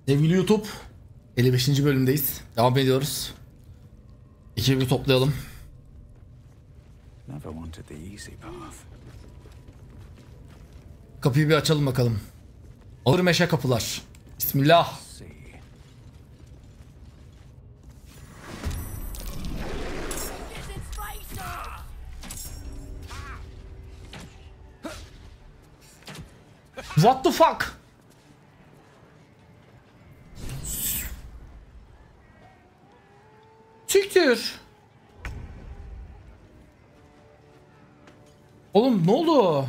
Sevgili YouTube, 55. bölümdeyiz. Devam ediyoruz. Ekibi toplayalım. Kapıyı bir açalım bakalım. Ağır meşe kapılar. Bismillah. What the fuck? Siktir. Oğlum ne oldu?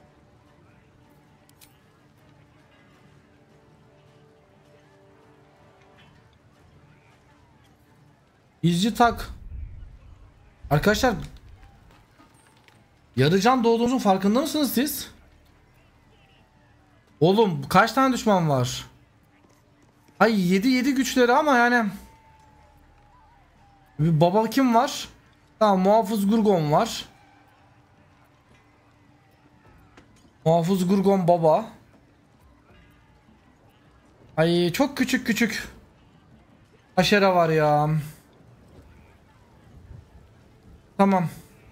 İzci tak. Arkadaşlar, yarıcan doğduğunuzun farkında mısınız siz? Oğlum kaç tane düşman var? Ay 7 güçleri ama yani. Bir baba kim var? Tamam, Muhafız Gurgon var. Muhafız Gurgon baba. Ay çok küçük aşere var ya. Tamam.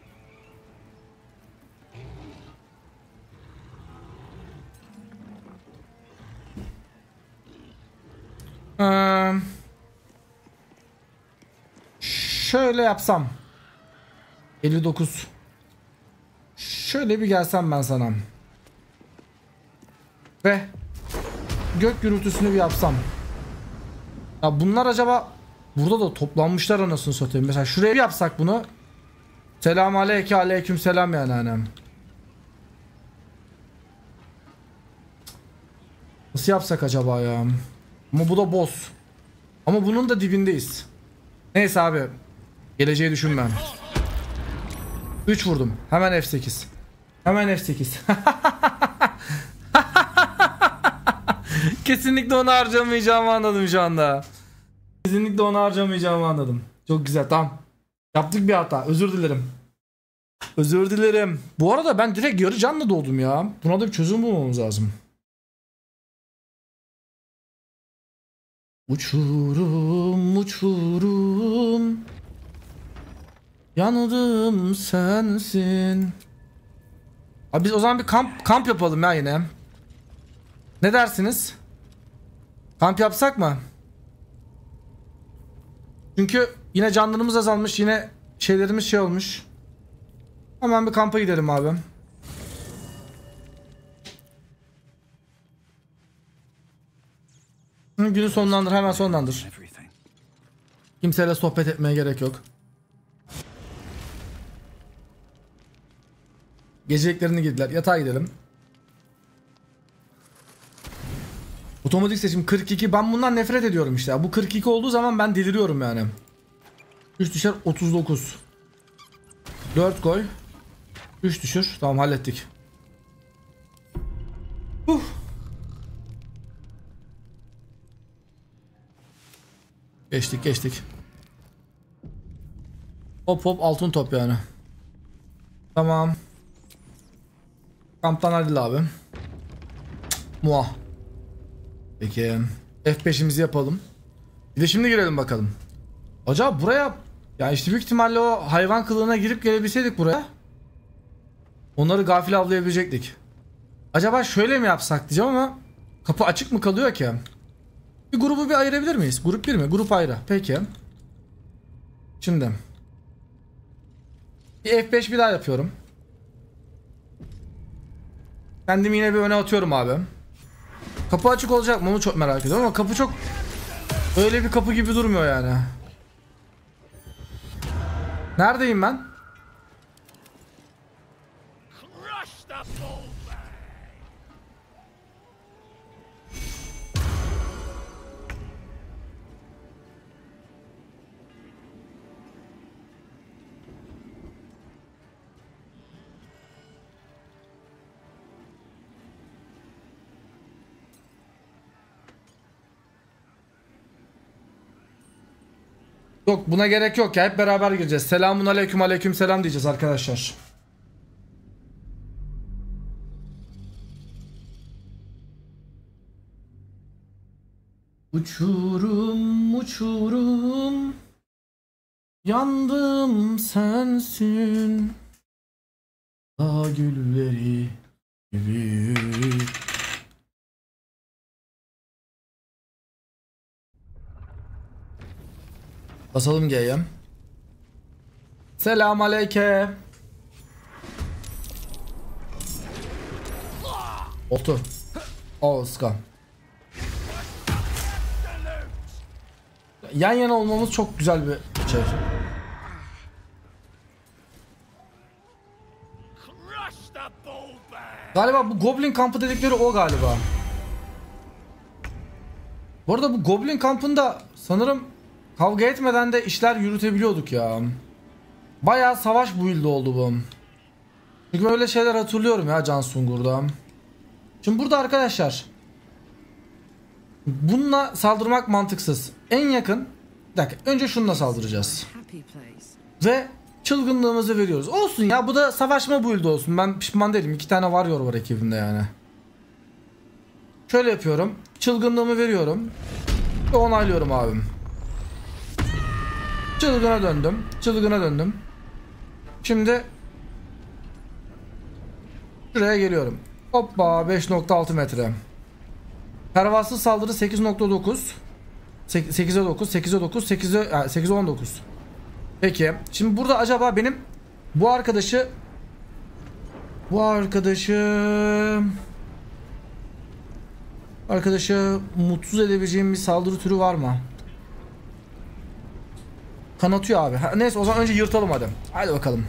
Şöyle yapsam. 59. Şöyle bir gelsem ben sana. Ve gök gürültüsünü bir yapsam. Ya bunlar acaba burada da toplanmışlar anasını satayım. Mesela şuraya bir yapsak bunu. Selam aleyke aleyküm selam yani annem. Nasıl yapsak acaba ya? Ama bu da boss. Ama bunun da dibindeyiz. Neyse abi. Geleceği düşünmem. 3 vurdum. Hemen F8. Hemen F8. Kesinlikle onu harcamayacağımı anladım şu anda. Kesinlikle onu harcamayacağımı anladım. Çok güzel, tamam. Yaptık bir hata. Özür dilerim. Özür dilerim. Bu arada ben direkt yarı canlı doğdum ya. Buna da bir çözüm bulmamız lazım. Uçurum uçurum, yandım sensin. Abi biz o zaman bir kamp yapalım ya yine. Ne dersiniz? Kamp yapsak mı? Çünkü yine canlarımız azalmış, yine şeylerimiz şey olmuş. Hemen bir kampa gidelim abi. Günü sonlandır, hemen sonlandır. Kimseyle sohbet etmeye gerek yok. Geceliklerini girdiler. Yatağa gidelim. Otomatik seçim 42. Ben bundan nefret ediyorum işte. Bu 42 olduğu zaman ben deliriyorum yani. 3 düşer 39. 4 koy. 3 düşür. Tamam, hallettik. Geçtik. Hop altın top yani. Tamam. Kamptan Halil abi. Muah. Peki. F5'imizi yapalım. Bir de şimdi girelim bakalım. Acaba buraya, yani işte büyük ihtimalle o hayvan kılığına girip gelebilseydik buraya, onları gafil avlayabilecektik. Acaba şöyle mi yapsak diyeceğim ama kapı açık mı kalıyor ki? Bir grubu bir ayırabilir miyiz? Grup 1 mi? Grup ayrı. Peki. Şimdi bir F5 bir daha yapıyorum. Kendimi yine bir öne atıyorum abi. Kapı açık olacak mı onu çok merak ediyorum ama kapı çok öyle bir kapı gibi durmuyor yani. Neredeyim ben? Yok, buna gerek yok ya, hep beraber gireceğiz. Selamun aleyküm aleyküm selam diyeceğiz arkadaşlar. Uçurum uçurum, yandım sensin, dağ gülleri gibi. Basalım G'ye. Selam aleyke. Oldu. Oska. Yan yana olmamız çok güzel bir şey. Galiba bu Goblin kampı dedikleri o galiba. Bu arada bu Goblin kampında sanırım kavga etmeden de işler yürütebiliyorduk ya. Bayağı savaş build'i oldu bu. Çünkü böyle şeyler hatırlıyorum ya Can Sungur'da. Şimdi burada arkadaşlar bununla saldırmak mantıksız. En yakın, bir dakika, önce şununla saldıracağız. Ve çılgınlığımızı veriyoruz. Olsun ya, bu da savaşma build'i olsun. Ben pişman değilim. 2 tane warrior var ekibimde yani. Şöyle yapıyorum. Çılgınlığımı veriyorum. Ve onaylıyorum abim. Çılgına döndüm. Çılgına döndüm. Şimdi şuraya geliyorum. Hoppa, 5.6 metre. Pervasız saldırı 8.9. 8'e 9, 8'e 9, 8'e 19. Peki. Şimdi burada acaba benim bu arkadaşı mutsuz edebileceğim bir saldırı türü var mı? Kanatıyor abi. Neyse, o zaman önce yırtalım hadi. Hadi bakalım.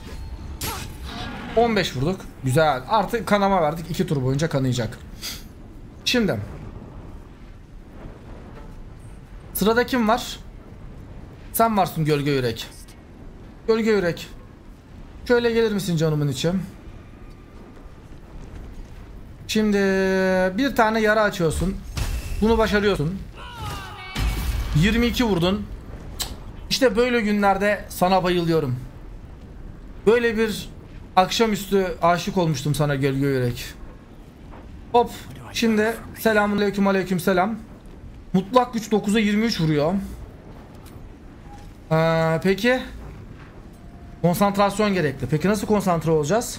15 vurduk. Güzel. Artık kanama verdik. 2 tur boyunca kanayacak. Şimdi sırada kim var? Sen varsın gölge yürek. Gölge yürek. Şöyle gelir misin canımın içi? Şimdi bir tane yara açıyorsun. Bunu başarıyorsun. 22 vurdun. İşte böyle günlerde sana bayılıyorum. Böyle bir akşamüstü aşık olmuştum sana gölge yürek. Hop. Şimdi selamünaleyküm, aleyküm selam. Mutlak güç 9'a 23 vuruyor. Peki. Konsantrasyon gerekli. Peki nasıl konsantre olacağız?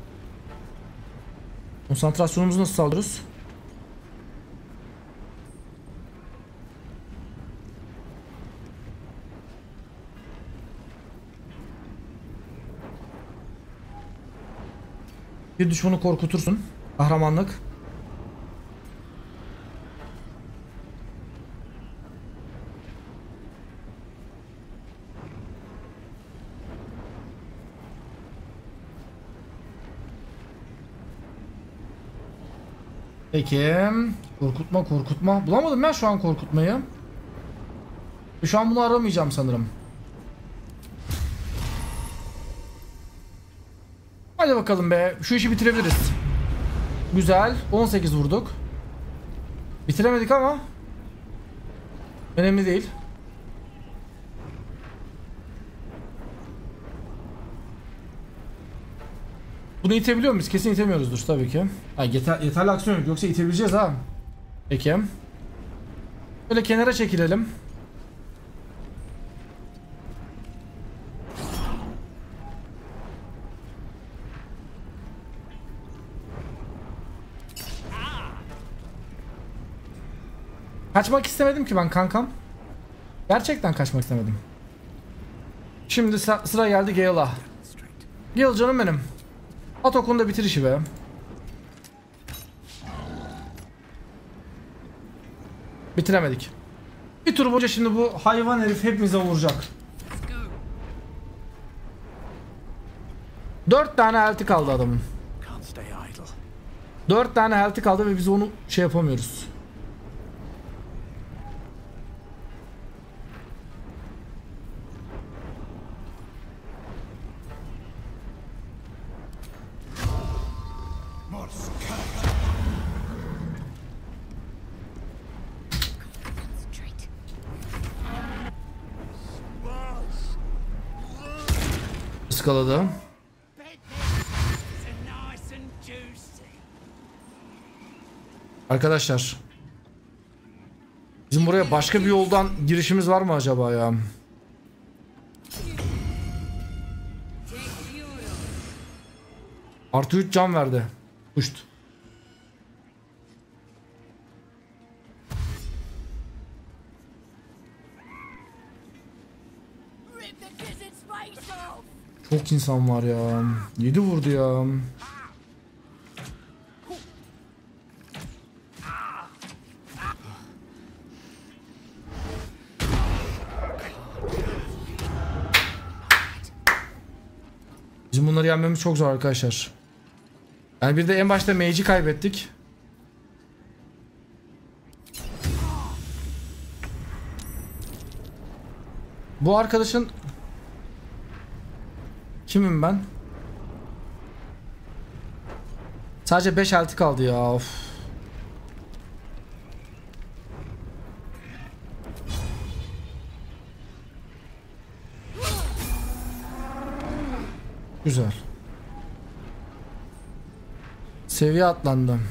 Konsantrasyonumuzu nasıl sağlıyoruz? Bir düşmanı korkutursun. Kahramanlık. Peki. Korkutma. Bulamadım ben şu an korkutmayı. Şu an bunu aramayacağım sanırım. Hadi bakalım be. Şu işi bitirebiliriz. Güzel. 18 vurduk. Bitiremedik ama önemli değil. Bunu itebiliyor muyuz? Kesin itemiyoruzdur tabii ki. Yeterli aksiyon yok. Yoksa itebileceğiz ha. Peki. Böyle kenara çekilelim. Kaçmak istemedim ki ben kankam. Gerçekten kaçmak istemedim. Şimdi sıra geldi Gale'a. Gale canım benim. At okunda bitir işi be. Bitiremedik. Bir tur boyunca şimdi bu hayvan herif hepimize vuracak. 4 tane health'i kaldı adamın. 4 tane health'i kaldı ve biz onu şey yapamıyoruz. Iskaladı. Arkadaşlar, Bizim buraya başka bir yoldan girişimiz var mı acaba ya? Artı 3 can verdi. Uçtu. Çok insan var ya. 7 vurdu ya. Bizim bunları yenmemiz çok zor arkadaşlar. Yani bir de en başta mage'i kaybettik. Bu arkadaşın... Kimim ben? Sadece 5 altı kaldı ya. Of. Güzel. Seviye atlandım.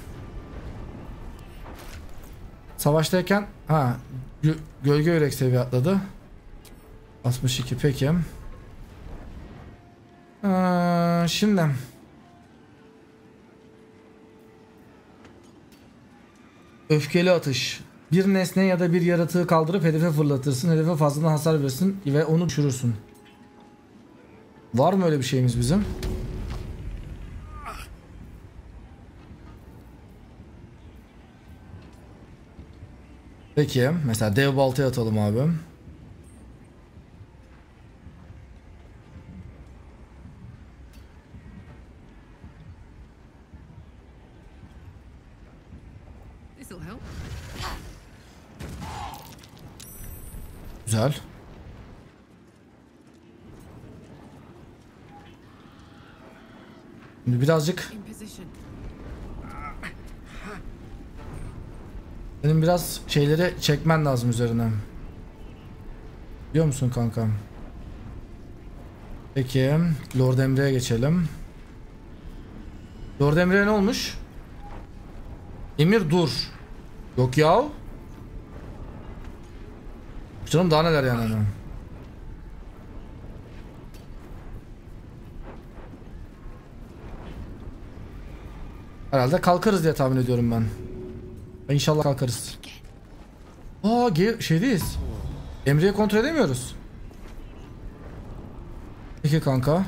Savaştayken gölge yürek seviye atladı. 62 peki. Şimdi öfkeli atış. Bir nesne ya da bir yaratığı kaldırıp hedefe fırlatırsın. Hedefe fazladan hasar verirsin ve onu düşürürsün. Var mı öyle bir şeyimiz bizim? Peki mesela dev baltaya atalım abi. Güzel. Şimdi birazcık benim biraz şeyleri çekmen lazım üzerine. Biliyor musun kankam? Peki Lord Emre'ye geçelim. Lord Emre'ye ne olmuş? Emir dur. Yok ya. Canım daha neler yani. Herhalde kalkarız diye tahmin ediyorum ben. İnşallah kalkarız. Şeydeyiz. Emre'yi kontrol edemiyoruz. Peki kanka.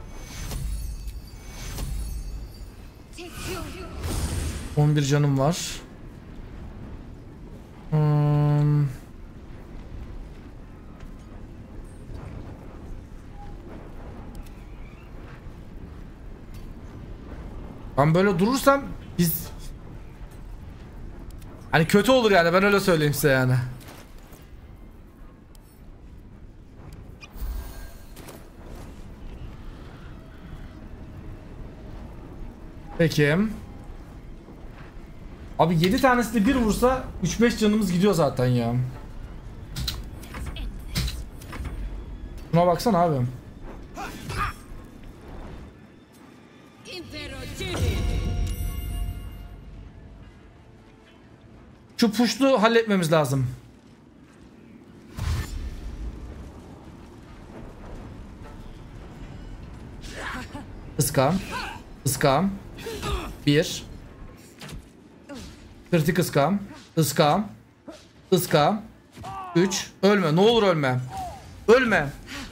...11 canım var. Ben böyle durursam biz... Hani kötü olur yani, ben öyle söyleyeyim size yani. Peki. Abi 7 tanesi de bir vursa 3-5 canımız gidiyor zaten ya. Buna baksana abi. Şu puştu halletmemiz lazım. Iskam. Iskam. 1. Kritik ıskam. Iskam. Iskam. 3. Ölme. Ne olur ölme. Ölme.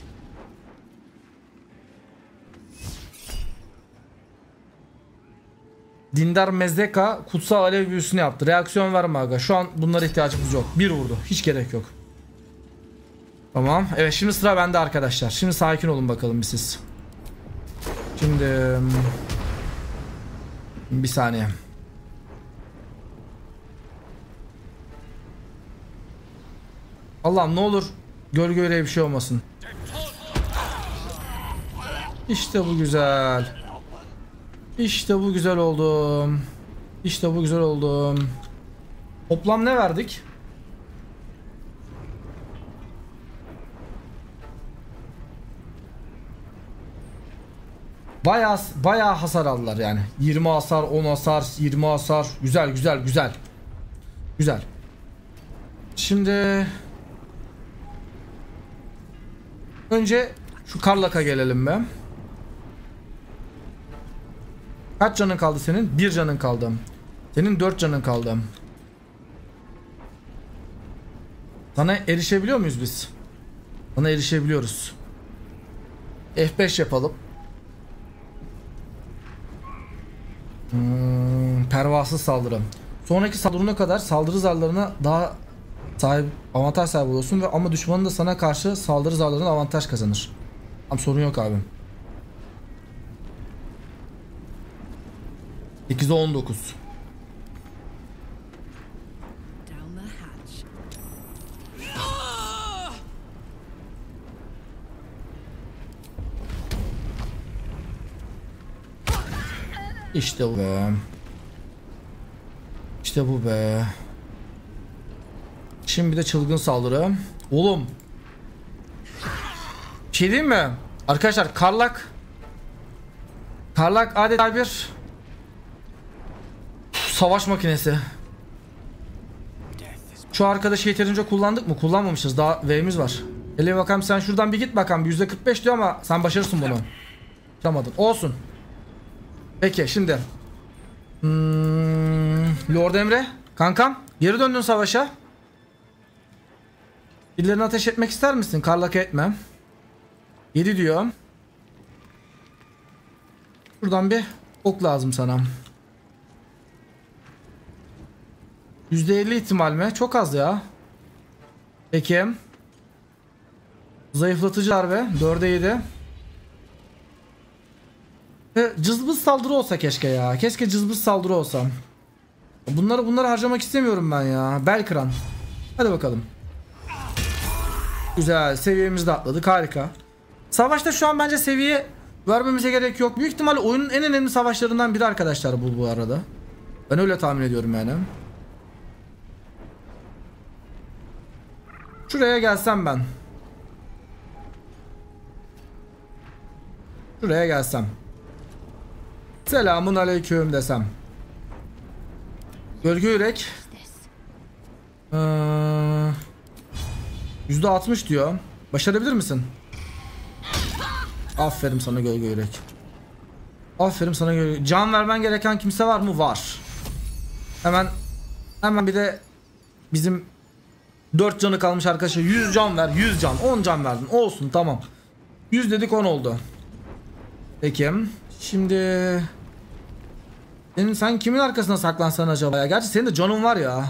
Dindar Mezeka kutsal alev büyüsünü yaptı. Reaksiyon verme aga. Şu an bunlara ihtiyacımız yok. Bir vurdu. Hiç gerek yok. Tamam. Evet, şimdi sıra bende arkadaşlar. Şimdi sakin olun bakalım bir siz. Şimdi bir saniye. Allah'ım ne olur gölge yüreğe bir şey olmasın. İşte bu güzel. İşte bu güzel oldu. İşte bu güzel oldu. Toplam ne verdik? Bayağı hasar aldılar yani. 20 hasar, 10 hasar, 20 hasar. Güzel. Güzel. Şimdi önce şu Karlak'a gelelim be. Kaç canın kaldı senin? 1 canın kaldı. Senin 4 canın kaldı. Sana erişebiliyor muyuz biz? Sana erişebiliyoruz. F5 yapalım. Pervasız saldırı. Sonraki saldırına kadar saldırı zarlarına daha avantaj sahibi oluyorsun ve ama düşmanın da sana karşı saldırı zarlarına avantaj kazanır. Tam sorun yok abi. 8'e 19. İşte bu be. İşte bu be. Şimdi bir de çılgın saldırı. Oğlum. Bir şey diyeyim mi? Arkadaşlar Karlak adeta bir savaş makinesi. Şu arkadaşı yeterince kullandık mı? Kullanmamışız. Daha V'miz var. Hele bakalım, sen şuradan bir git bakalım. %45 diyor ama sen başarırsın bunu. Yapamadın. Olsun. Peki şimdi. Lord Emre. Kankam. Geri döndün savaşa. Birilerine ateş etmek ister misin? Karlak'a etme. 7 diyor. Buradan bir ok lazım sana. %50 ihtimal mi? Çok az ya. Peki. Zayıflatıcı darbe. 4'e 7. Cızbız saldırı olsa keşke ya. Keşke cızbız saldırı olsa. Bunları harcamak istemiyorum ben ya. Bel kıran. Hadi bakalım. Güzel. Seviyemizi de atladık. Harika. Savaşta şu an bence seviye vermemize gerek yok. Büyük ihtimalle oyunun en önemli savaşlarından biri arkadaşlar bu arada. Ben öyle tahmin ediyorum yani. Şuraya gelsem ben. Şuraya gelsem. Selamun aleyküm desem. Gölge yürek. %60 diyor. Başarabilir misin? Aferin sana gölge yürek. Aferin sana gölge. Can vermen gereken kimse var mı? Var. Hemen bir de bizim 4 canı kalmış arkadaşa 100 can ver. 100 can. 10 can verdin. Olsun, tamam. 100 dedik, 10 oldu. Peki. Şimdi sen kimin arkasına saklansan acaba ya? Gerçi senin de canın var ya.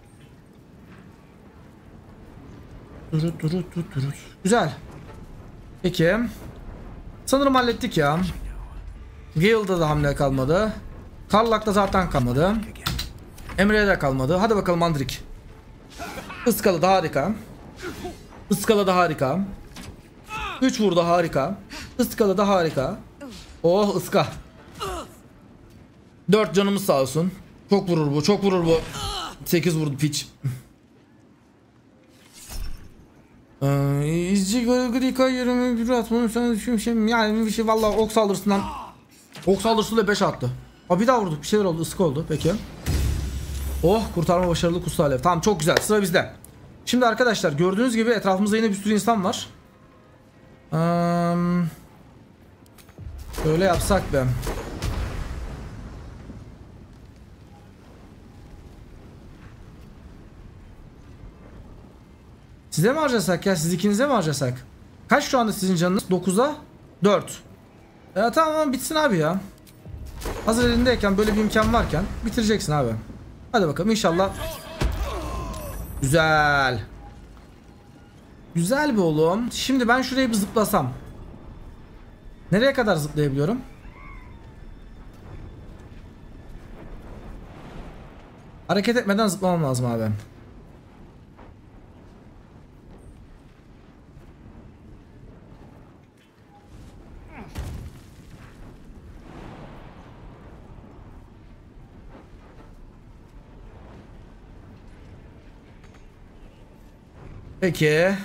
Güzel. Peki. Sanırım hallettik ya. Gale'da da hamle kalmadı. Karlak'ta zaten kalmadı. Emre'ye de kalmadı. Hadi bakalım Andrik. Iskalı da harika. Iskalı da harika. 3 vurdu, harika. Iskalı da harika. Oh ıska. 4 canımız sağ olsun. Çok vurur bu, çok vurur bu. 8 vurdu piç. İzci Grika 21 atmanın sana düşmüşüm. Yani bir şey vallahi ok saldırısından. Ok saldırısıyla 5 attı. Bir daha vurduk, bir şeyler oldu, ıska oldu. Peki. Oh, kurtarma başarılı, kutsal alev. Tamam, çok güzel, sıra bizde. Şimdi arkadaşlar gördüğünüz gibi etrafımızda yine bir sürü insan var. Şöyle yapsak be. Size mi harcasak ya? Siz ikinize mi harcasak? Kaç şu anda sizin canınız? 9'a 4. Tamam, bitsin abi ya. Hazır elindeyken, böyle bir imkan varken bitireceksin abi. Hadi bakalım inşallah. Güzel. Güzel be oğlum. Şimdi ben şuraya bir zıplasam. Nereye kadar zıplayabiliyorum? Hareket etmeden zıplamam lazım abi. Peki.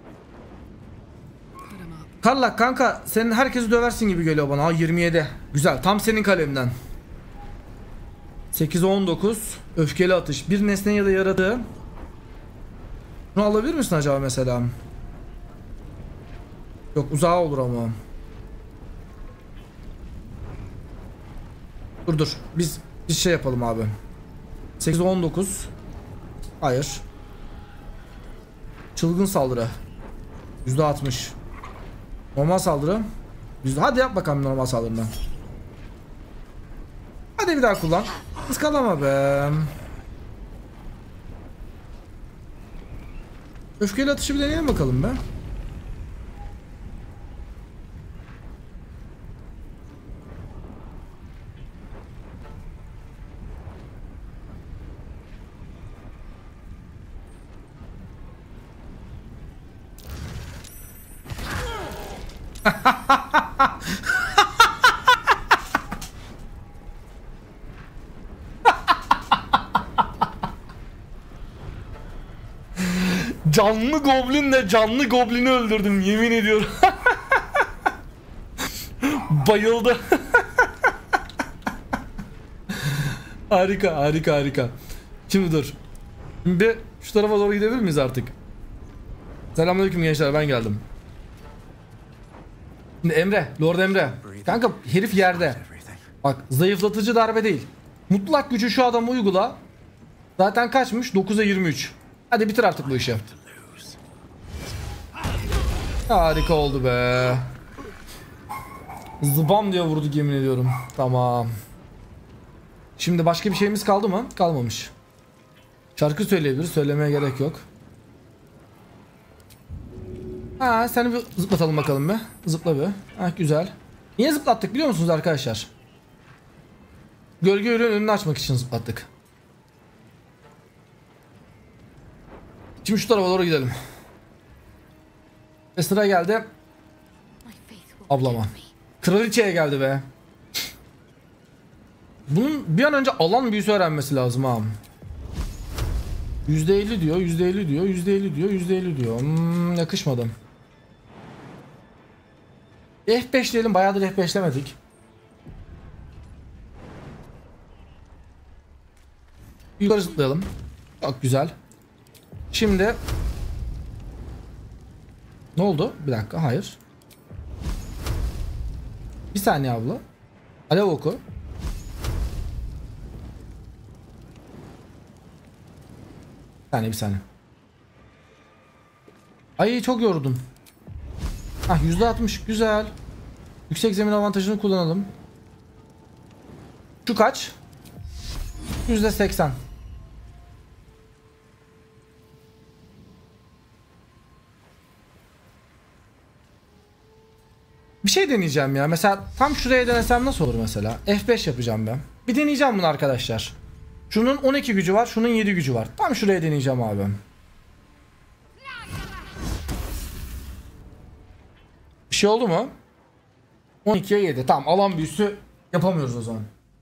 Karlak kanka, senin herkesi döversin gibi geliyor bana. 27. Güzel. Tam senin kalemden. 8'e 19. Öfkeli atış. Bir nesne ya da yaratığı Bunu alabilir misin acaba mesela? Yok, uzağa olur ama. Dur. Biz şey yapalım abi. 8-19. Hayır. Çılgın saldırı. %60. Normal saldırı. Hadi yap bakalım normal saldırından. Hadi bir daha kullan. Iskalama be. Öfkeyle atışı bir deneyelim bakalım be. Canlı goblinle canlı goblini öldürdüm, yemin ediyorum. Bayıldı. Harika. Şimdi dur. Şimdi bir şu tarafa doğru gidebilir miyiz artık? Selamünaleyküm gençler, ben geldim. Şimdi Emre, Lord Emre. Kanka herif yerde. Bak, zayıflatıcı darbe değil. Mutlak gücü şu adamı uygula. Zaten kaçmış? 9'a 23. Hadi bitir artık bu işi. Harika oldu be. Zıbam diye vurdu, yemin ediyorum. Tamam. Şimdi başka bir şeyimiz kaldı mı? Kalmamış. Şarkı söyleyebiliriz. Söylemeye gerek yok. Ha, seni bir zıplatalım bakalım be. Zıpla be. Ha, güzel. Niye zıplattık biliyor musunuz arkadaşlar? Gölge ürünün önünü açmak için zıplattık. Şimdi şu tarafa doğru gidelim. Ve sıra geldi ablama. Kraliçeye geldi be. Bunun bir an önce alan büyüsü öğrenmesi lazım ha. %50 diyor, %50 diyor, %50 diyor, %50 diyor. Yakışmadı. F5 diyelim, bayağıdır F5'lemedik. Yukarı zıplayalım. Çok güzel. Şimdi ne oldu? Bir dakika, hayır. Bir saniye abla. Alev oku. Bir saniye. Ay çok yordum. Ah, %60 güzel. Yüksek zemin avantajını kullanalım. Şu kaç? %80. Bir şey deneyeceğim ya. Mesela tam şuraya denesem nasıl olur mesela? F5 yapacağım ben. Bir deneyeceğim bunu arkadaşlar. Şunun 12 gücü var, şunun 7 gücü var. Tam şuraya deneyeceğim abi. Bir şey oldu mu? 12'ye 7. Tamam, alan büyüsü yapamıyoruz o zaman.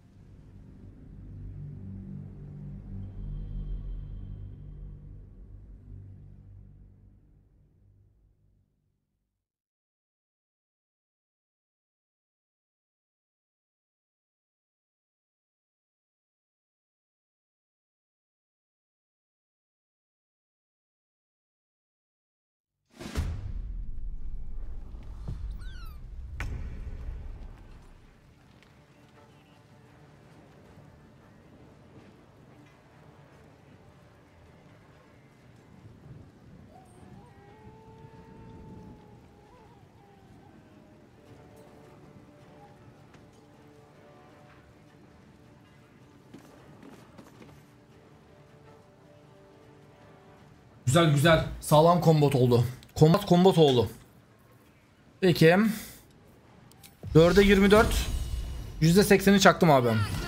Güzel. Sağlam kombat oldu. Kombat oldu. Peki. 4'e 24. %80'i çaktım abi.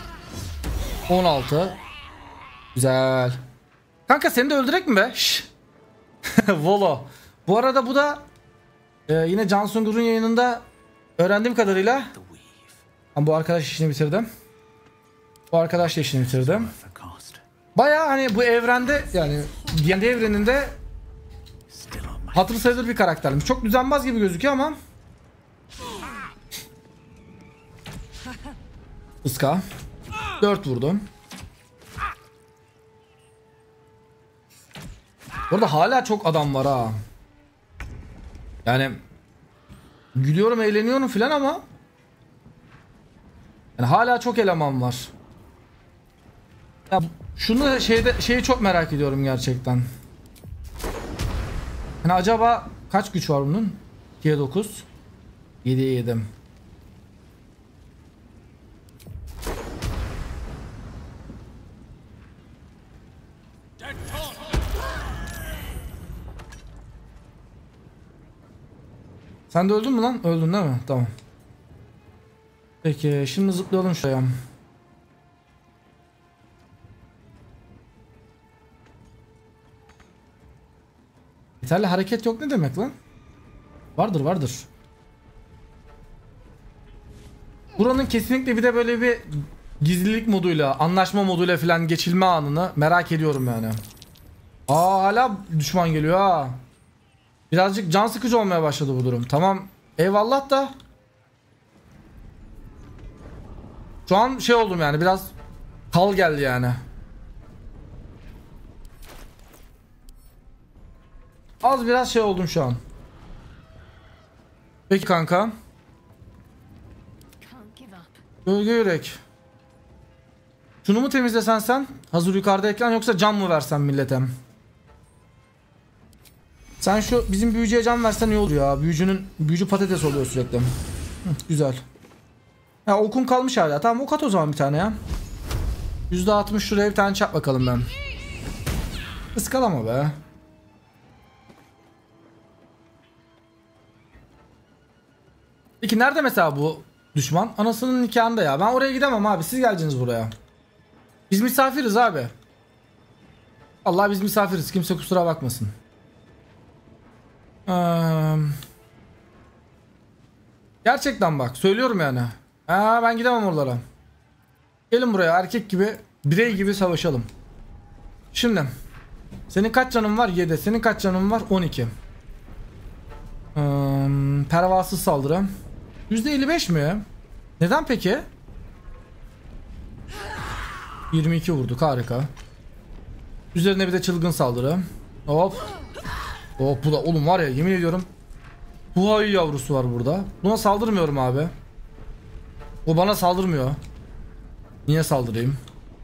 16. Güzel. Kanka seni de öldürek mi be? Şşş. Volo. Bu arada bu da yine Can Sungur'un yayınında öğrendiğim kadarıyla bu arkadaş işini bitirdim. Bu arkadaş da işini bitirdim. Baya hani bu evrende, yani D&D evreninde hatırı sayılır bir karaktermiş. Çok düzenbaz gibi gözüküyor ama Iska 4 vurdum. Burada hala çok adam var ha. Yani gülüyorum, eğleniyorum filan ama yani hala çok eleman var. Ya şunu şeyi çok merak ediyorum gerçekten. Yani acaba kaç güç var bunun? 2'ye 9. 7'ye 7. Sen de öldün mü lan? Öldün değil mi? Tamam. Peki şimdi zıplayalım şuraya. Yeterli hareket yok ne demek lan? Vardır vardır. Buranın kesinlikle bir de böyle bir gizlilik moduyla, anlaşma moduyla falan geçilme anını merak ediyorum yani. Aa hala düşman geliyor ha. Birazcık can sıkıcı olmaya başladı bu durum. Tamam eyvallah da. Şu an şey oldum yani biraz kal geldi yani. Az biraz şey oldum şu an. Peki kanka. Gölge yürek. Şunu mu temizlesen sen? Hazır yukarıda ekran yoksa can mı versen millete? Sen şu bizim büyücüye can versen iyi olur ya. Büyücü patates oluyor sürekli. Hı, güzel. Ya okun kalmış hala. Tamam ok at o zaman bir tane ya. %60 şuraya bir tane çap bakalım ben. Iskalama be. Peki nerede mesela bu düşman? Anasının nikahında ya. Ben oraya gidemem abi. Siz geleceksiniz buraya. Biz misafiriz abi. Allah biz misafiriz. Kimse kusura bakmasın. Gerçekten bak. Söylüyorum yani. Ben gidemem oralara. Gelin buraya. Erkek gibi, birey gibi savaşalım. Şimdi. Senin kaç canın var? 7. Senin kaç canın var? 12. Pervasız saldırı. %55 mi? Neden peki? 22 vurduk, harika. Üzerine bir de çılgın saldırı. Hop. Hop bu da oğlum var ya yemin ediyorum. Huayı yavrusu var burada. Buna saldırmıyorum abi. O bana saldırmıyor. Niye saldırayım?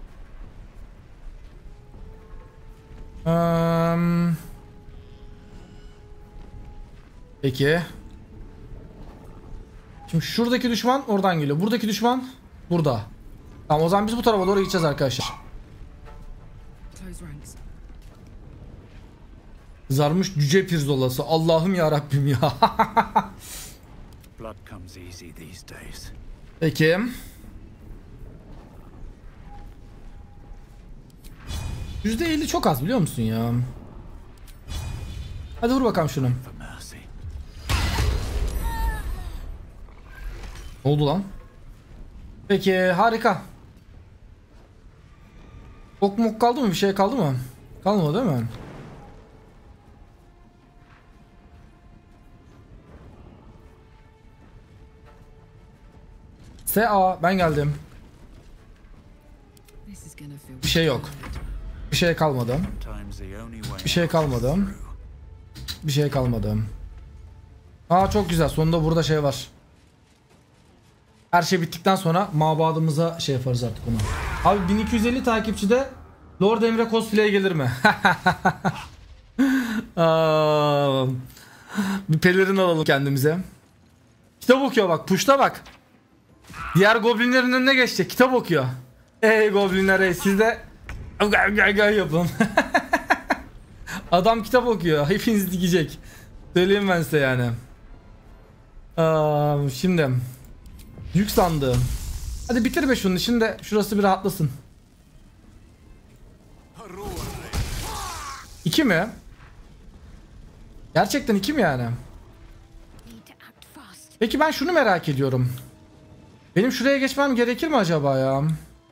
Peki. Şimdi şuradaki düşman oradan geliyor. Buradaki düşman burada. Tamam o zaman biz bu tarafa doğru gideceğiz arkadaşlar. Kızarmış cüce pirzolası. Allah'ım ya Rabbim ya. Peki. %50 çok az biliyor musun ya? Hadi vur bakalım şunu. Oldu lan. Peki harika. Ok mok kaldı mı? Bir şey kaldı mı? Kalmadı değil mi? SA ben geldim. Bir şey yok. Bir şey kalmadı. Bir şey kalmadı. Bir şey kalmadı. Çok güzel. Sonunda burada şey var. Her şey bittikten sonra mabadımıza şey yaparız artık onu. Abi 1250 takipçide Lord Emre cosplay gelir mi? Bir pelerin alalım kendimize. Kitap okuyor bak. Puşta bak. Diğer goblinlerin önüne geçecek. Kitap okuyor. Ey goblinler ey siz de yapın. Adam kitap okuyor. Hepiniz dikecek. Söyleyeyim ben size yani. Şimdi yük sandığı. Hadi bitir be şunu. Şimdi şurası bir rahatlasın. 2 mi? Gerçekten 2 mi yani? Peki ben şunu merak ediyorum. Benim şuraya geçmem gerekir mi acaba ya?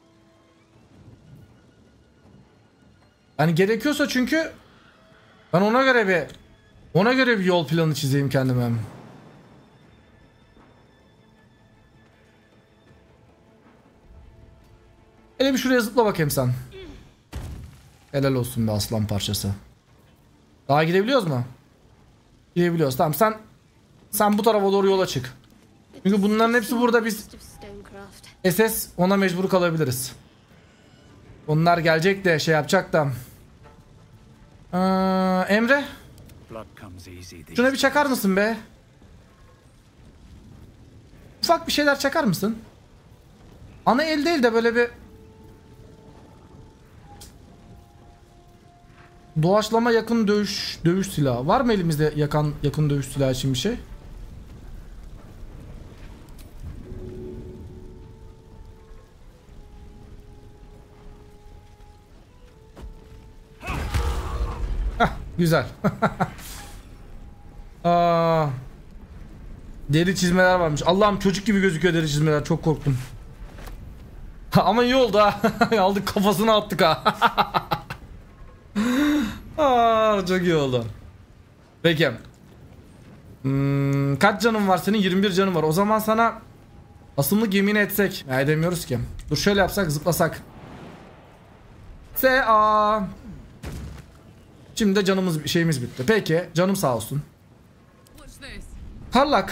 Yani gerekiyorsa çünkü ben ona göre bir yol planı çizeyim kendime. Hele bir şuraya zıpla bakayım sen. Helal olsun be aslan parçası. Daha gidebiliyoruz mu? Gidebiliyoruz. Tamam sen bu tarafa doğru yola çık. Çünkü bunların hepsi burada, biz SS ona mecbur kalabiliriz. Onlar gelecek de şey yapacak da. Emre. Şuna bir çakar mısın be? Ufak bir şeyler çakar mısın? Ana el değil de böyle bir doğaçlama yakın dövüş silahı. Var mı elimizde yakın dövüş silahı için bir şey? Heh, güzel. Deri çizmeler varmış. Allah'ım çocuk gibi gözüküyor deri çizmeler. Çok korktum. Ama iyi oldu ha. Aldık kafasına attık ha. Çok iyi oldu. Peki. Kaç canın var senin? 21 canın var. O zaman sana asımlık yemin etsek. Ya edemiyoruz ki. Dur şöyle yapsak, zıplasak. S.A. Şimdi de şeyimiz bitti. Peki canım sağ olsun. Parlak.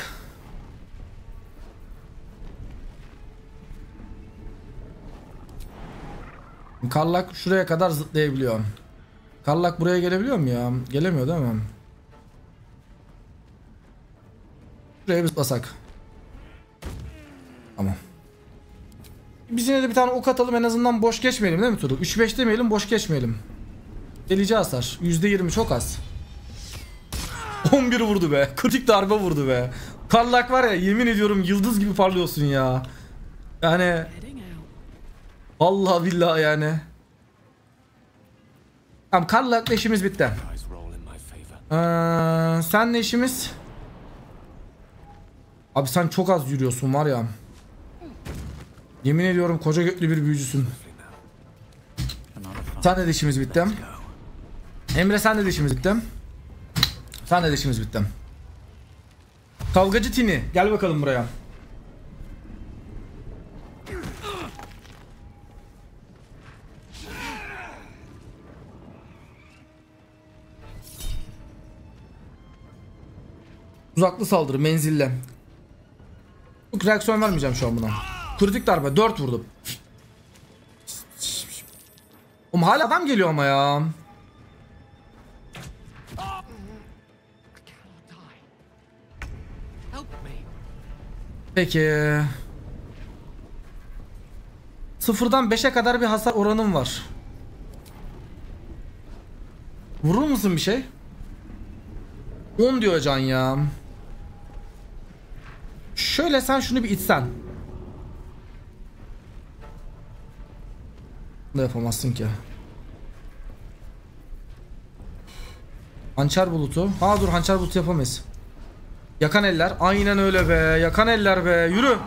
Karlak şuraya kadar zıplayabiliyor. Karlak buraya gelebiliyor mu ya? Gelemiyor değil mi? Şuraya bir zıplasak. Tamam. Biz yine de bir tane ok atalım, en azından boş geçmeyelim değil mi turu? 3-5 demeyelim, boş geçmeyelim. Delici hasar. %20 çok az. 11 vurdu be. Kritik darbe vurdu be. Karlak var ya, yemin ediyorum yıldız gibi parlıyorsun ya. Yani vallahi billahi yani. Tamam, Karlak'la işimiz bitti. Senle işimiz. Abi sen çok az yürüyorsun var ya. Yemin ediyorum koca götlü bir büyücüsün. Senle de işimiz bitti. Emre senle de işimiz bitti. Senle de işimiz bitti. Kavgacı Tini gel bakalım buraya. Uzaklı saldırı menzille. Bu reaksiyon vermeyeceğim şu an buna. Kritik darbe 4 vurdum. Oğlum hala adam geliyor ama ya. Peki. 0'dan 5'e kadar bir hasar oranım var. Vurur musun bir şey? 10 diyor can ya. Şöyle sen şunu bir itsen. Ne yapamazsın ki? Hançer bulutu. Ha dur, hançer bulutu yapamayız. Yakan eller. Aynen öyle be. Yakan eller be. Yürü.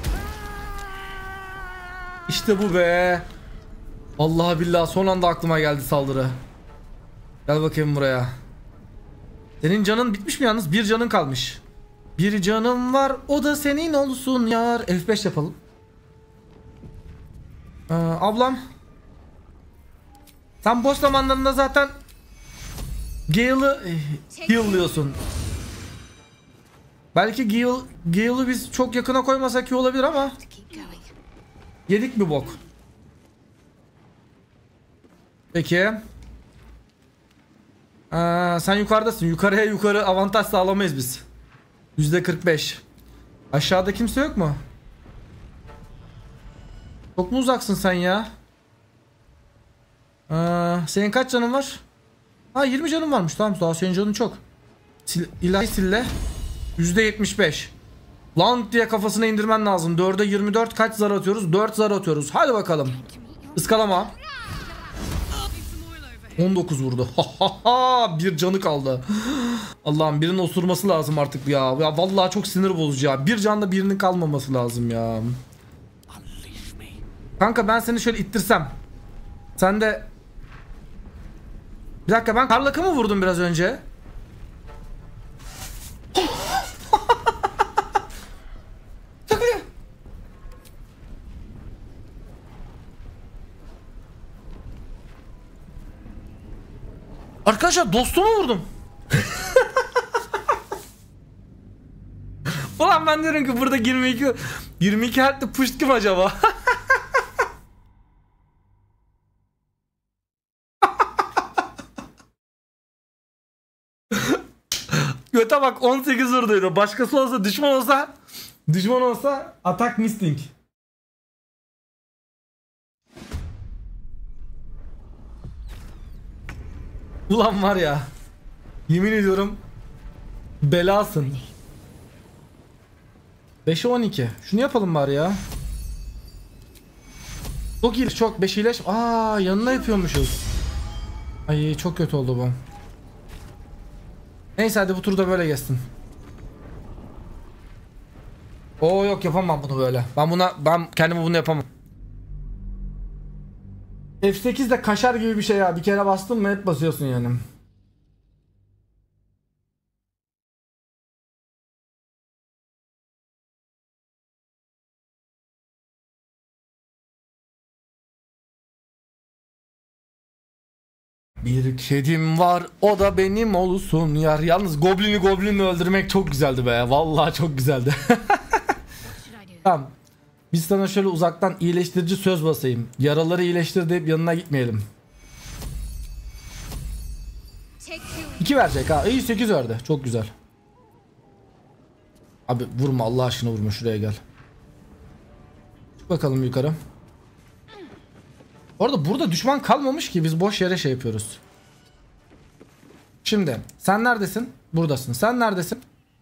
İşte bu be. Vallahi billahi son anda aklıma geldi saldırı. Gel bakayım buraya. Senin canın bitmiş mi yalnız? Bir canın kalmış. Bir canım var, o da senin olsun yar. F5 yapalım. Ablam. Sen boş zamanlarında zaten Gale'ı heal'lıyorsun. Belki Gale'ı biz çok yakına koymasak iyi olabilir ama yedik mi bok? Peki. Sen yukarıdasın. Yukarı avantaj sağlamayız biz. %45. Aşağıda kimse yok mu? Çok mu uzaksın sen ya? Senin kaç canın var? Ha 20 canın varmış, tamam, daha senin canın çok. İlahi sille. %75. Lan diye kafasına indirmen lazım. 4'e 24 kaç zar atıyoruz? 4 zar atıyoruz. Hadi bakalım. Iskalama. 19 vurdu. Bir canı kaldı. Allah'ım birinin osurması lazım artık ya. Ya vallahi çok sinir bozucu ya. Bir canda birinin kalmaması lazım ya. Kanka ben seni şöyle ittirsem. Sen de... Bir dakika, ben Karlak'ı mı vurdum biraz önce? Arkadaşlar dostumu vurdum. Ulan ben diyorum ki burada 22 Hz'li push kim acaba? Göte bak 18 vurduydu. Başkası olsa düşman olsa atak missing. Ulan var ya. Yemin ediyorum belasın. 5'e 12. Şunu yapalım bari ya. Çok iyi, çok 5 iyileş. Aa, yanına yapıyormuşuz. Ay çok kötü oldu bu. Neyse hadi bu turda böyle geçsin. Oo yok, yapamam bunu böyle. Ben kendime bunu yapamam. F8 de kaşar gibi bir şey ya. Bir kere bastın mı hep basıyorsun yani. Bir kedim var, o da benim olsun yar. Yalnız Goblin'i öldürmek çok güzeldi be. Vallahi çok güzeldi. Tamam. Biz sana şöyle uzaktan iyileştirici söz basayım. Yaraları iyileştir deyip yanına gitmeyelim. 2 verecek ha. İyi 8 verdi. Çok güzel. Abi vurma, Allah aşkına vurma, şuraya gel. Çık bakalım yukarı. Orada burada düşman kalmamış ki biz boş yere şey yapıyoruz. Şimdi sen neredesin? Buradasın. Sen neredesin?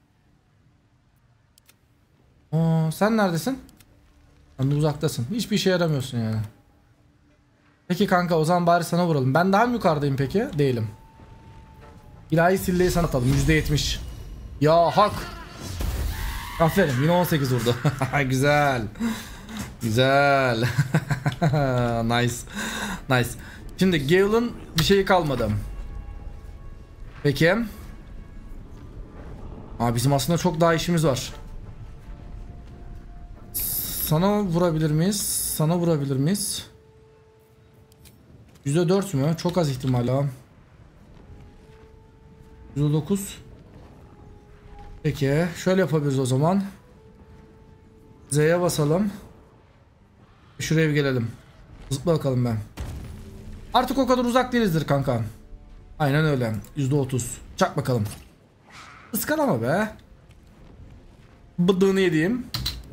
Sen neredesin? Sen de uzaktasın. Hiçbir işe yaramıyorsun yani. Peki kanka, o zaman bari sana vuralım. Ben daha mı yukarıdayım peki? Değilim. İlahi silleyi sana atalım. %70. Ya hak. Aferin, yine 18 vurdu. Güzel. Güzel. Nice. Nice. Şimdi Gale'ın bir şeyi kalmadı. Peki. Bizim aslında çok daha işimiz var. Sana vurabilir miyiz? Sana vurabilir miyiz? %4 mü? Çok az ihtimal ha. %9. Peki. Şöyle yapabiliriz o zaman. Z'ye basalım. Şuraya bir gelelim. Zıpla bakalım ben. Artık o kadar uzak değilizdir kanka. Aynen öyle. %30. Çak bakalım. Iskalama be. Bıdığını yediğim.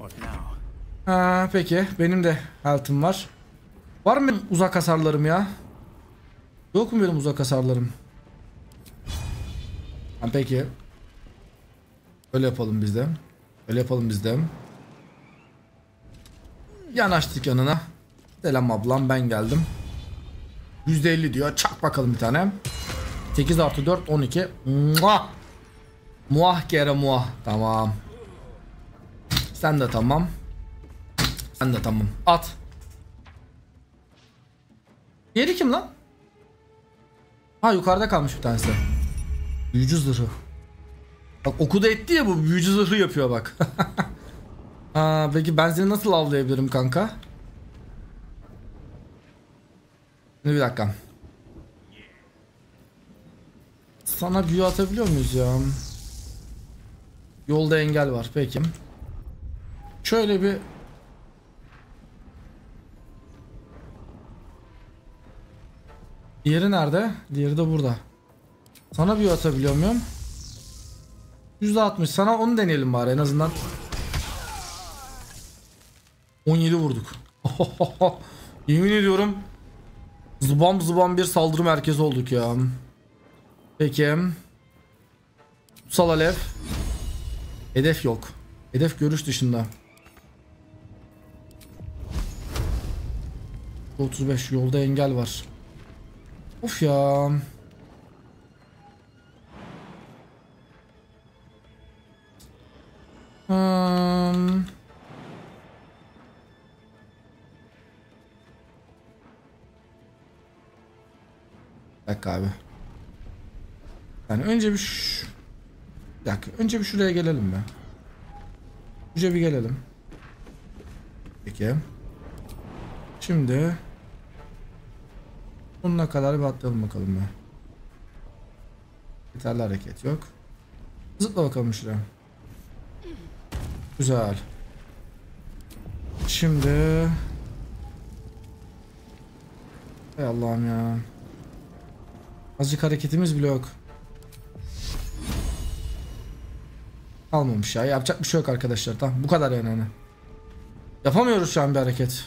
Peki. Benim de health'im var. Var mı benim uzak hasarlarım ya? Yok mu benim uzak hasarlarım? Peki. Öyle yapalım biz de. Öyle yapalım biz de. Yanaştık yanına. Selam ablam, ben geldim. %50 diyor. Çak bakalım bir tane. 8 artı 4 12. Muah. Muah kere muah. Tamam. Sen de tamam. Sen de tamam. At. Diğeri kim lan? Yukarıda kalmış bir tanesi. Büyücü zırhı. Bak okuda etti ya, bu büyücü zırhı yapıyor bak. Peki ben seni nasıl avlayabilirim kanka? Şimdi bir dakika. Sana büyü atabiliyor muyuz ya? Yolda engel var. Peki. Şöyle bir... Diğeri nerede? Diğeri de burada. Sana büyü atabiliyor muyum? %60. Sana onu deneyelim bari en azından. 17 vurduk. Yemin ediyorum zıbam zıbam bir saldırı merkezi olduk ya. Peki. Kutsal alev. Hedef yok. Hedef görüş dışında. 35 yolda engel var. Of ya. Bir dakika abi. Yani önce bir dakika. Önce bir şuraya gelelim be. Önce bir gelelim. Peki. Şimdi sonuna kadar bir atlayalım bakalım be. Yeterli hareket yok. Zıpla bakalım şuraya. Güzel. Şimdi hay Allah'ım ya. Azıcık hareketimiz bile yok. Kalmamış ya. Yapacak bir şey yok arkadaşlar. Tamam bu kadar yani. Hani. Yapamıyoruz şu an bir hareket.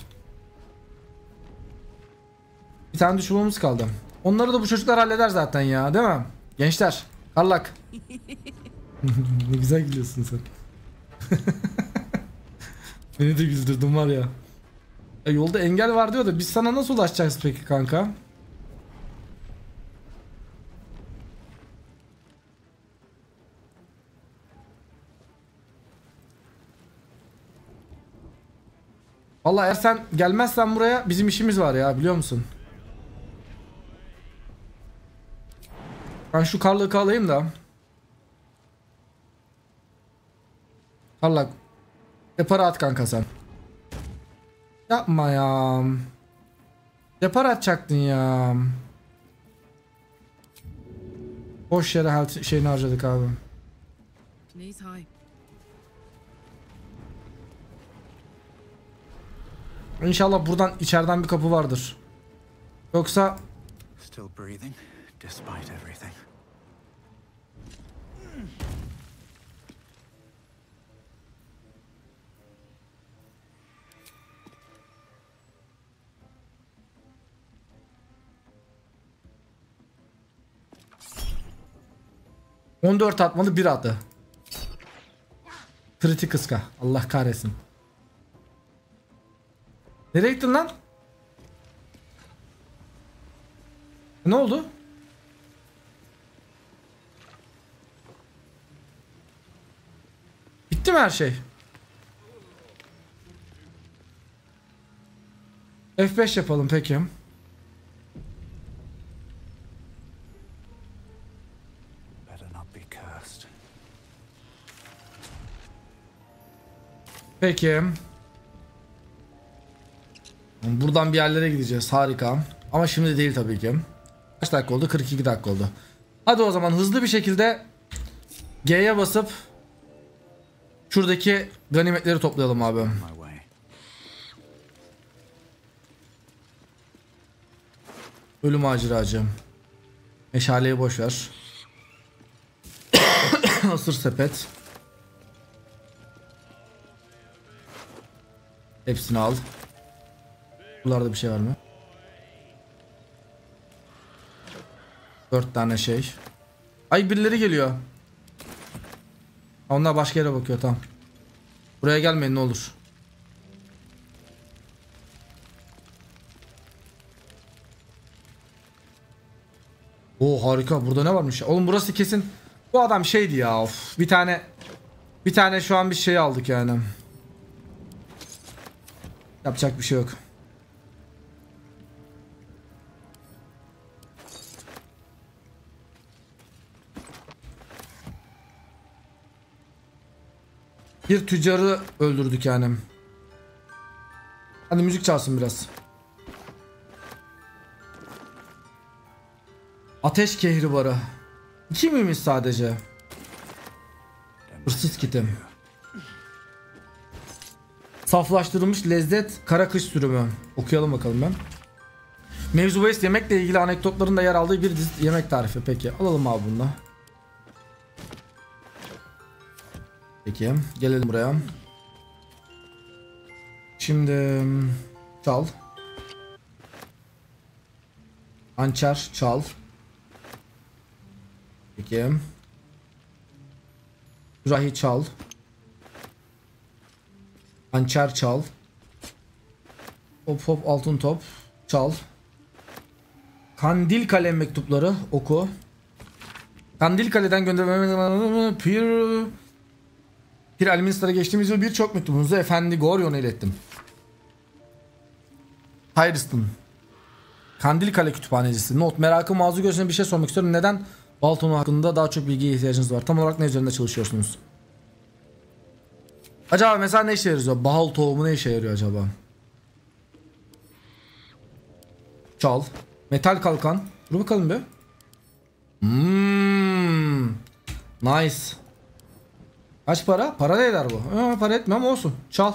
Bir tane düşmanımız kaldı. Onları da bu çocuklar halleder zaten ya, değil mi? Gençler, Karlak. Ne güzel gülüyorsun sen. Beni de güldürdün var ya. Yolda engel var diyor da biz sana nasıl ulaşacağız peki kanka? Vallahi eğer sen gelmezsen buraya bizim işimiz var ya, biliyor musun? Ben şu Karlak'ı alayım da. Karlak. Depara at kanka sen. Yapma ya. Depara atacaktın ya. Boş yere şeyini harcadık abi. İnşallah buradan içeriden bir kapı vardır. Yoksa Still breathing despite everything. ...14 atmalı bir atı. Kritik ıska. Allah kahretsin. Nereye gittin lan? Ne oldu? Bitti mi her şey? F5 yapalım peki. Peki. Buradan bir yerlere gideceğiz. Harika. Ama şimdi değil tabii ki. Kaç dakika oldu? 42 dakika oldu. Hadi o zaman hızlı bir şekilde G'ye basıp şuradaki ganimetleri toplayalım abi. Ölüm maceracı. Meşaleyi boşver. Asır sepet. Hepsini al. Buralarda bir şey var mı? 4 tane şey. Ay birileri geliyor. Onlar başka yere bakıyor, tamam. Buraya gelmeyin ne olur. Oo harika, burada ne varmış? Oğlum burası kesin bu adam şeydi ya, of. Bir tane şu an bir şey aldık yani. Yapacak bir şey yok. Bir tüccarı öldürdük yani. Hadi müzik çalsın biraz. Ateş kehribarı. 2 miymiş sadece? Hırsız kitim. Saflaştırılmış lezzet kara kış sürümü. Okuyalım bakalım ben. Mevzu bahis yemekle ilgili anekdotların da yer aldığı bir dizi yemek tarifi. Peki alalım abi bunu. Peki gelelim buraya. Şimdi çal. Hançer çal. Peki. Rahi çal. Hançer çal. Hop hop altın top çal. Kandil kalem mektupları oku. Kandil kaleden göndermem Pir Elminster'a geçtiğimiz yıl birçok mektubunuzu Efendi Gorion'a ilettim. Hayriston. Kandil Kale Kütüphanecisi. Not: merakım mazur gözüne bir şey sormak istiyorum. Neden Baltonu hakkında daha çok bilgiye ihtiyacınız var? Tam olarak ne üzerinde çalışıyorsunuz? Acaba mesela ne işe yarıyor? Bahal tohumu ne işe yarıyor acaba? Çal. Metal kalkan. Dur bakalım be. Nice. Kaç para? Para ne eder bu? Para etmem ama olsun. Çal.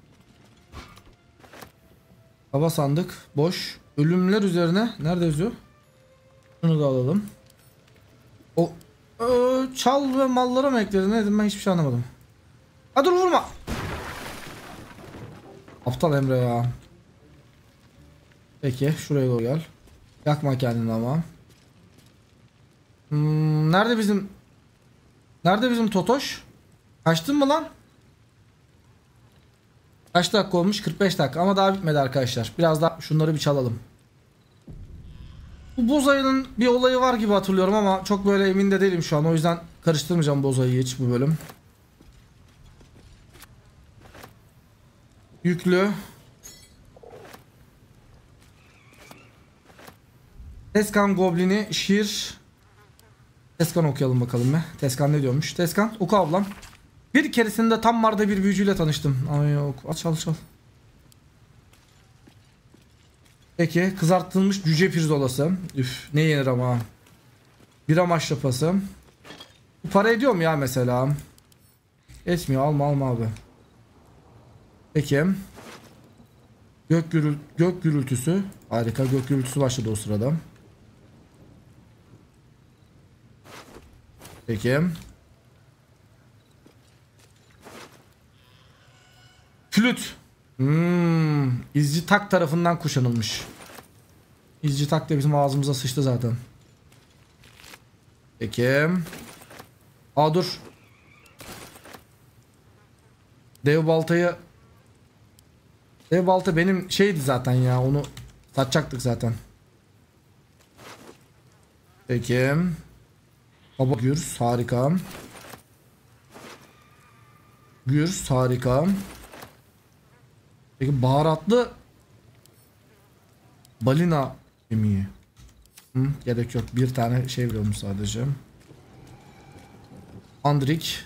Hava sandık. Boş. Ölümler üzerine. Nerede yazıyor? Şunu da alalım. O çal ve mallara mı ekledin? Ne dedim ben hiçbir şey anlamadım. Ha dur vurma. Aptal Emre ya. Peki şuraya doğru gel. Yakma kendini ama. Nerede bizim Totoş? Kaçtın mı lan? Kaç dakika olmuş? 45 dakika ama daha bitmedi arkadaşlar. Biraz daha şunları bir çalalım. Bu boz ayının bir olayı var gibi hatırlıyorum ama çok böyle emin de değilim şu an. O yüzden karıştırmayacağım boz ayıyı hiç bu bölüm. Yüklü. Teskan Goblin'i şiir. Teskan okuyalım bakalım be. Teskan ne diyormuş? Teskan oku ablam. Bir keresinde tam Mar'da bir büyücüyle tanıştım. Ay yok. Çal. Peki kızartılmış cüce pirzolası. Üf ne yenir ama. Bira maşrapası. Bu para ediyor mu ya mesela? Etmiyor. Alma abi. Peki. Gök gürültüsü. Harika. Gök gürültüsü başladı o sırada. Peki. Flüt. İzci Tak tarafından kuşanılmış. İzci Tak da bizim ağzımıza sıçtı zaten. Peki. Aa dur. Dev balta benim şeydi zaten ya. Onu satacaktık zaten. Peki. Baba Gürs harika. Gürs harika. Peki baharatlı balina yemeği. Gerek yok. Bir tane şey biliyorum sadece. Andrik.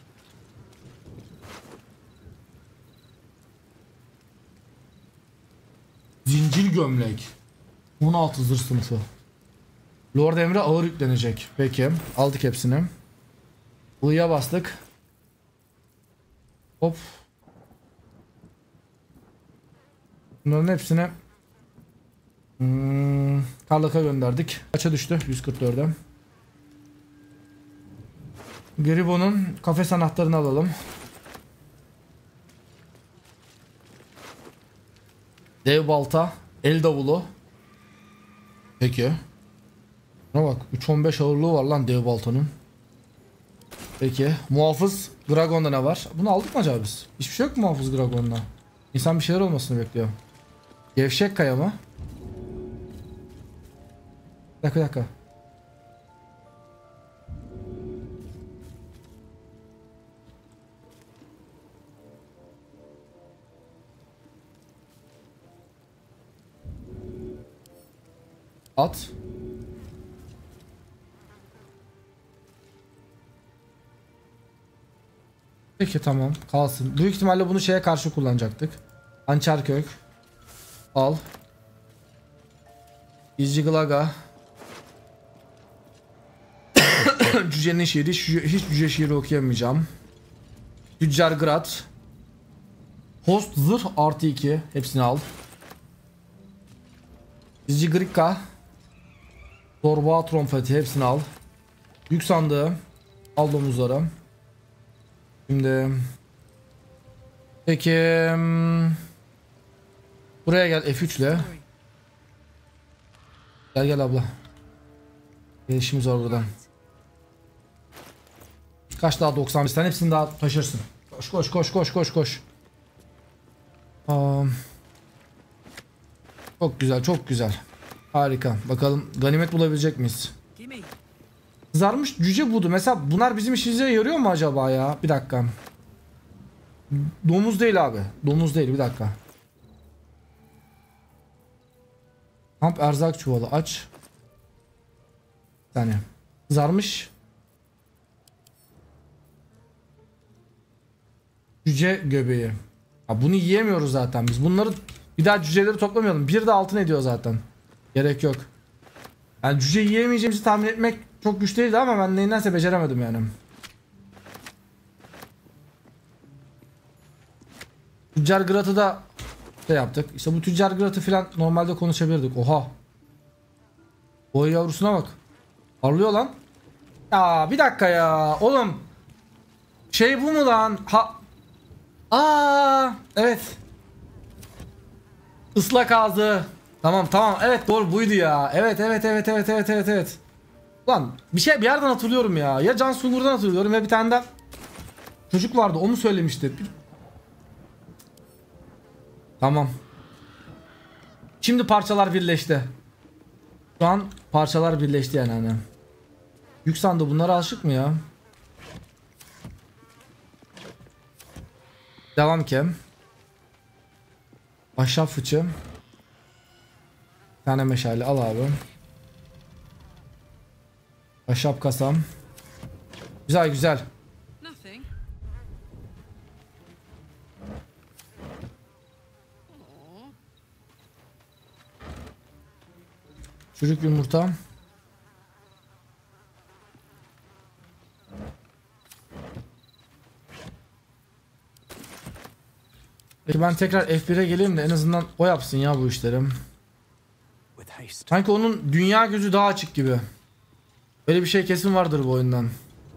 Zincir gömlek. 16 zırh sınıfı. Lord Emre ağır yüklenecek. Peki. Aldık hepsini. I'ya bastık. Hop. Bunların hepsini Tarlak'a gönderdik. Kaça düştü? 144'e. Garibo'nun kafes anahtarını alalım. Dev balta. El davulu. Peki. Buna bak 3.15 ağırlığı var lan dev baltanın. Peki. Muhafız Dragon'da ne var? Bunu aldık mı acaba biz? Hiçbir şey yok mu muhafız Dragon'da? İnsan bir şeyler olmasını bekliyor. Gevşek kaya mı? Bir dakika. At. Peki tamam kalsın. Büyük ihtimalle bunu şeye karşı kullanacaktık. Hançerkök. Al. İzci Glaga. Cücenin şiiri. Hiç cüce şiiri okuyamayacağım. Tüccar Grat. Host zırh artı 2. Hepsini al. İzci Grika. Torba trompeti. Hepsini al. Yük sandığı. Al domuzları. Şimdi. Peki. Buraya gel F3 ile. Gel abla. İşimiz var buradan. Kaç daha 95 tane hepsini daha taşırsın. Koş. Çok güzel. Harika. Bakalım ganimet bulabilecek miyiz? Kızarmış cüce budu. Mesela bunlar bizim işimize yarıyor mu acaba ya? Bir dakika. Domuz değil abi. Domuz değil bir dakika. Kamp erzak çuvalı aç. Bir saniye. Kızarmış. Cüce göbeği. Ya bunu yiyemiyoruz zaten biz. Bunları bir daha cüceleri toplamayalım. Bir de altın ediyor zaten. Gerek yok. Yani cüce yiyemeyeceğimizi tahmin etmek çok güç değildi ama ben nedense beceremedim yani. Tüccar Grat'ı da şey yaptık. İşte bu Tüccar Grat'ı falan normalde konuşabilirdik. Oha. Boy yavrusuna bak. Parlıyor lan. Ya bir dakika ya. Oğlum. Şey bu mu lan? Evet. Islak ağzı. Tamam. Evet doğru buydu ya. Evet. Lan bir yerden hatırlıyorum ya. Ya Can Sungur'dan hatırlıyorum ya bir tane de çocuk vardı o mu söylemişti? Tamam. Şimdi parçalar birleşti. Şu an parçalar birleşti yani hani. Yük sandı bunlara aşık mı ya? Devam ki. Ahşap fıçı. Bir tane meşale al abi. Ahşap kasam. Güzel. Nothing. Çürük yumurta. Peki ben tekrar F1'e geleyim de en azından o yapsın ya bu işlerim. With haste. Sanki onun dünya gözü daha açık gibi. Öyle bir şey kesin vardır bu oyundan.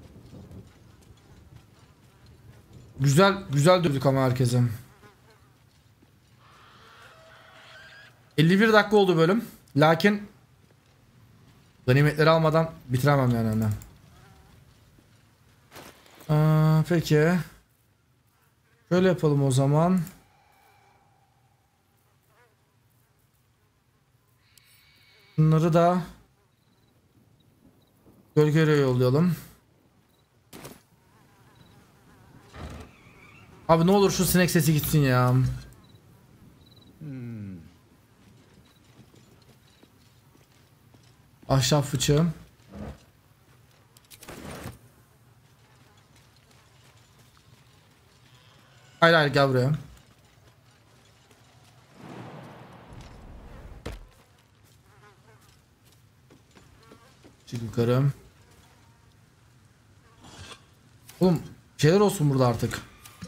Güzel dövdük ama herkese. 51 dakika oldu bölüm. Lakin ganimetleri almadan bitiremem yani. Peki. Şöyle yapalım o zaman. Bunları da gölgeye yollayalım. Abi ne olur şu sinek sesi gitsin ya. Ahşap fıçı. Hayır gel buraya. Çık yukarı. Oğlum şeyler olsun burada artık.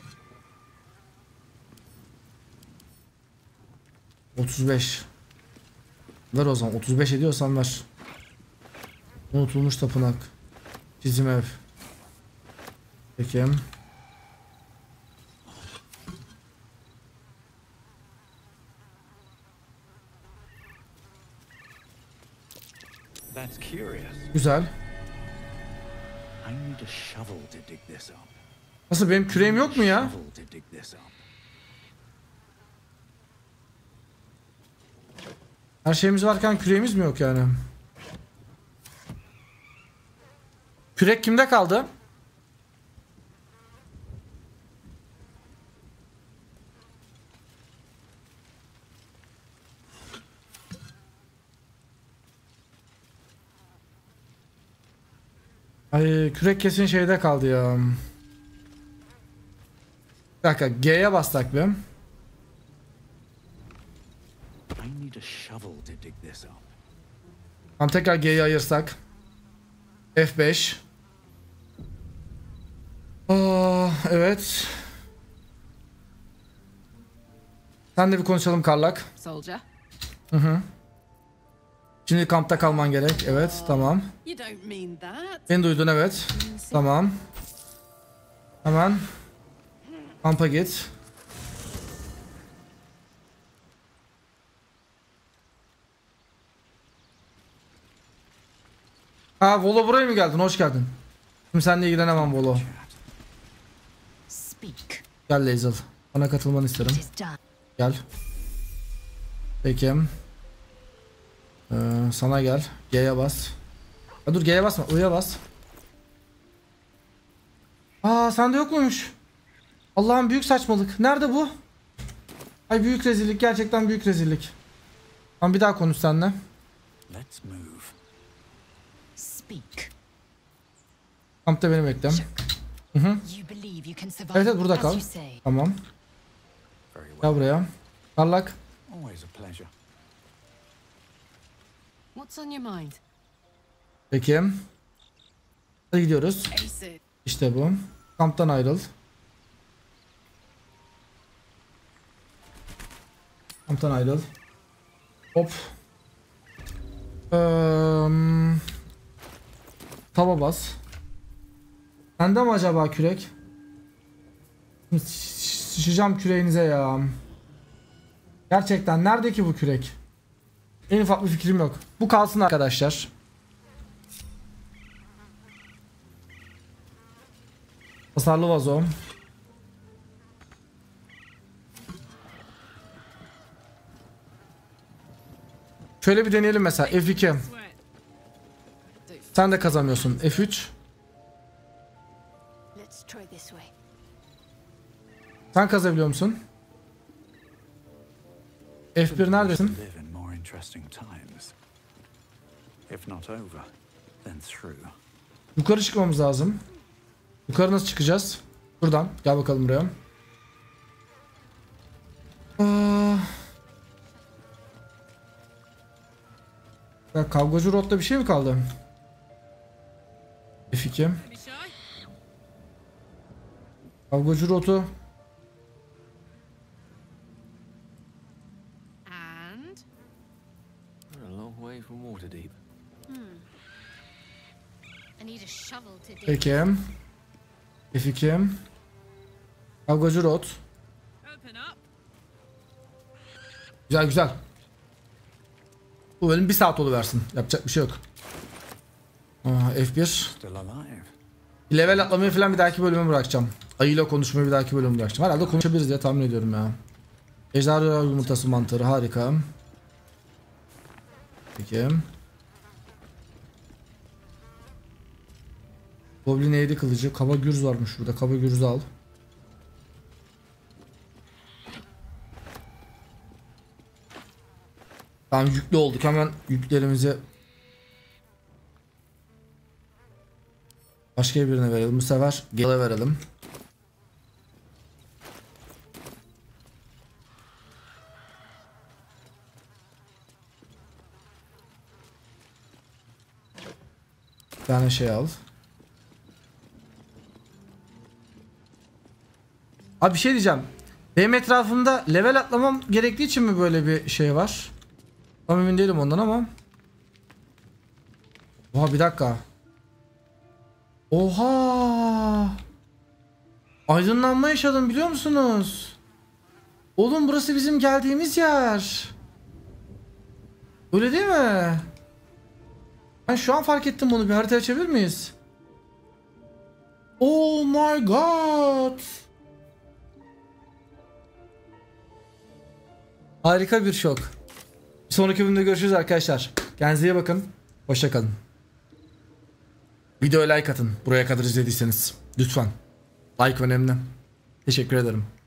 35. Ver o zaman 35 ediyorsan ver. Unutulmuş tapınak. Çizim ev. Peki. That's curious. Güzel. I need a shovel to dig this up. Nasıl benim küreğim yok mu ya? Shovel to dig this up. Her şeyimiz varken küreğimiz mi yok yani? Kürek kimde kaldı? Ay kürek kesin şeyde kaldı ya. Bir dakika G'ye bastak bir. I need a shovel to dig this up. Tamam tekrar G'yi ayırsak. F5. Evet. Sen de bir konuşalım Karlak. Soldier. Şimdi kampta kalman gerek. Evet tamam. You don't mean that. Beni duydun evet. Tamam. Hemen kampa git. Volo buraya mı geldin? Hoş geldin. Şimdi seninle ilgilenemem Volo. Speak. Gel Lazel. Bana katılmanı isterim. It is done. Gel. Peki. Sana gel. G'ye bas. Dur G'ye basma. U'ya bas. Sende yok muymuş? Allah'ım büyük saçmalık. Nerede bu? Ay büyük rezillik. Gerçekten büyük rezillik. Tamam bir daha konuş seninle. Let's move. Speak. Kampta beni bekle. You believe you can survive. Evet burada as kal. you say. Tamam. Very well. Gel buraya. Karlak. Always a pleasure. What's on your mind? Peki. Hadi gidiyoruz. Ace it. İşte bu. Kamptan ayrıl. Kamptan ayrıl. Hop. Tava bas. Sende mi acaba kürek? Sıçacağım küreğinize ya. Gerçekten nerede ki bu kürek? En ufak bir fikrim yok. Bu kalsın arkadaşlar. Hasarlı vazo. Şöyle bir deneyelim mesela F2. Sen de kazanıyorsun. F3. Let's try this way. Sen kazabiliyor musun? F1 neredesin? Live in more interesting times. If not over, then through. Yukarı çıkmamız lazım. Yukarı nasıl çıkacağız? Buradan. Gel bakalım buraya. Ya kavgacı rotta bir şey mi kaldı? F2. Kavgacı rotu. And We're a long way from Waterdeep. I need a shovel to dig. Peki. F2. Kavgacı rot. open up. Güzel güzel. Bu bölüm 1 saat oluversin. Yapacak bir şey yok. F1. Still alive. Level atlamayı falan bir dahaki bölüme bırakacağım. Ayıyla konuşmayı bir dahaki bölüme bırakacağım. Herhalde konuşabiliriz diye tahmin ediyorum ya. Ejderha yumurtası mantarı harika. Peki. Goblin eğri kılıcı. Kaba gürz varmış burada. Kaba gürzü al. Tamam yüklü olduk. Hemen yüklerimizi başka birine verelim. Bu sefer Gale'e verelim. Bir tane şey al. Abi bir şey diyeceğim. Benim etrafımda level atlamam gerektiği için mi böyle bir şey var? Tam emin değilim ondan ama. Oha bir dakika. Oha. Aydınlanma yaşadım biliyor musunuz? Oğlum burası bizim geldiğimiz yer. Öyle değil mi? Ben şu an fark ettim bunu. Bir harita açabilir miyiz? Oh my god. Harika bir şok. Bir sonraki bölümde görüşürüz arkadaşlar. Kendinize iyi bakın. Hoşça kalın. Videoya like atın. Buraya kadar izlediyseniz. Lütfen. Like önemli. Teşekkür ederim.